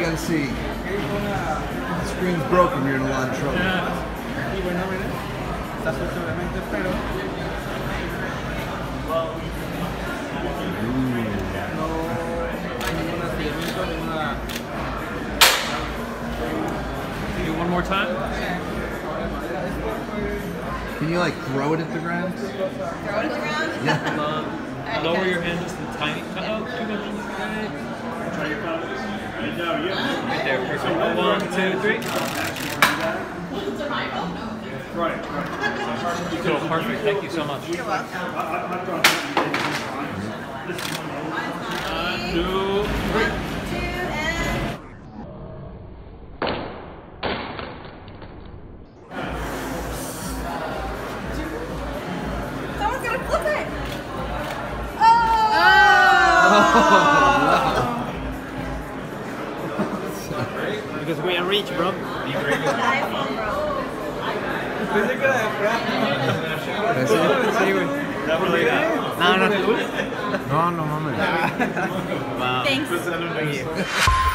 gotta see. The screen's broken, you're in a lot of trouble. Y bueno, miren, está suelto obviamente, pero no hay ninguna seguimiento, ninguna. Do one more time. Can you like throw it at the ground? Throw it at the ground? Yeah. Lower your hand just a tiny. Oh, too much. Right there. Perfect. 1, 2, 3. Right. Cool. Perfect. Thank you so much. You're welcome. 2, 3. 1, 2, and... Someone's gonna flip it! Because we are rich, bro. iPhone, bro. Pensé que era de That's it? Sí, güey. No, no. No, no mames. Thanks.